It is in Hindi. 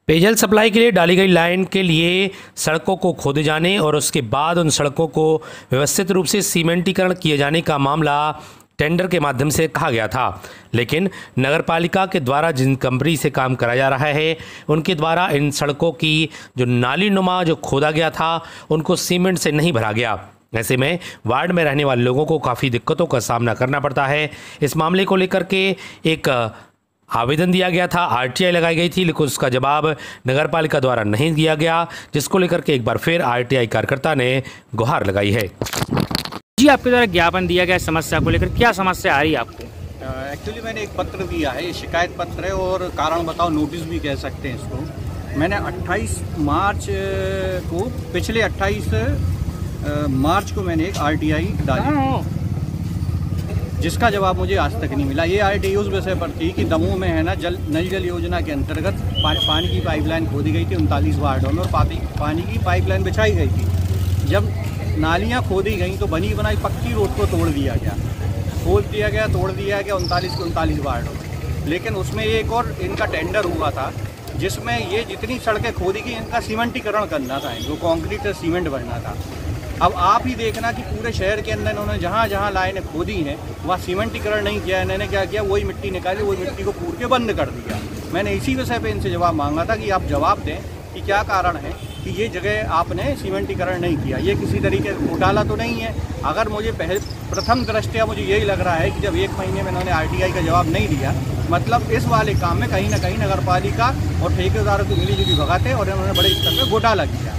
पेयजल सप्लाई के लिए डाली गई लाइन के लिए सड़कों को खोदे जाने और उसके बाद उन सड़कों को व्यवस्थित रूप से सीमेंटीकरण किए जाने का मामला टेंडर के माध्यम से कहा गया था, लेकिन नगरपालिका के द्वारा जिन कंपनी से काम कराया जा रहा है उनके द्वारा इन सड़कों की जो नाली नुमा जो खोदा गया था उनको सीमेंट से नहीं भरा गया। ऐसे में वार्ड में रहने वाले लोगों को काफ़ी दिक्कतों का सामना करना पड़ता है। इस मामले को लेकर के एक आवेदन दिया गया था, आरटीआई लगाई गई थी, लेकिन उसका जवाब नगरपालिका द्वारा नहीं दिया गया, जिसको लेकर के एक बार फिर आरटीआई कार्यकर्ता ने गुहार लगाई है। जी, आपके द्वारा ज्ञापन दिया गया समस्या को लेकर, क्या समस्या आ रही है आपको? एक्चुअली मैंने एक पत्र दिया है, ये शिकायत पत्र है और कारण बताओ नोटिस भी कह सकते हैं इसको। मैंने 28 मार्च को, पिछले 28 मार्च को मैंने एक आरटीआई डाली, जिसका जवाब मुझे आज तक नहीं मिला। ये आरटीआई उस विषय पर थी कि दमोह में है ना नल जल योजना के अंतर्गत पानी की पाइपलाइन खोदी गई थी 39 वार्डों में और पानी की पाइपलाइन बिछाई गई थी। जब नालियाँ खोदी गई तो बनी बनाई पक्की रोड को तोड़ दिया गया, खोद दिया गया, तोड़ दिया गया 39 के 39 वार्डों में। लेकिन उसमें एक और इनका टेंडर हुआ था जिसमें ये जितनी सड़कें खोदी गई इनका सीमेंटीकरण करना था, इनको कंक्रीट से सीमेंट भरना था। अब आप ही देखना कि पूरे शहर के अंदर इन्होंने जहाँ जहाँ लाइनें खोदी हैं वहाँ सीमेंटीकरण नहीं किया। इन्होंने क्या किया, वही मिट्टी निकाली, वही मिट्टी को पूर के बंद कर दिया। मैंने इसी विषय पे इनसे जवाब मांगा था कि आप जवाब दें कि क्या कारण है कि ये जगह आपने सीमेंटीकरण नहीं किया। ये किसी तरीके का घोटाला तो नहीं है। अगर मुझे प्रथम दृष्टया मुझे यही लग रहा है कि जब 1 महीने में इन्होंने आरटीआई का जवाब नहीं दिया, मतलब इस वाले काम में कहीं ना कहीं नगरपालिका और ठेकेदारों की मिलीजुली भगत है और इन्होंने बड़े स्तर पर घोटाला किया।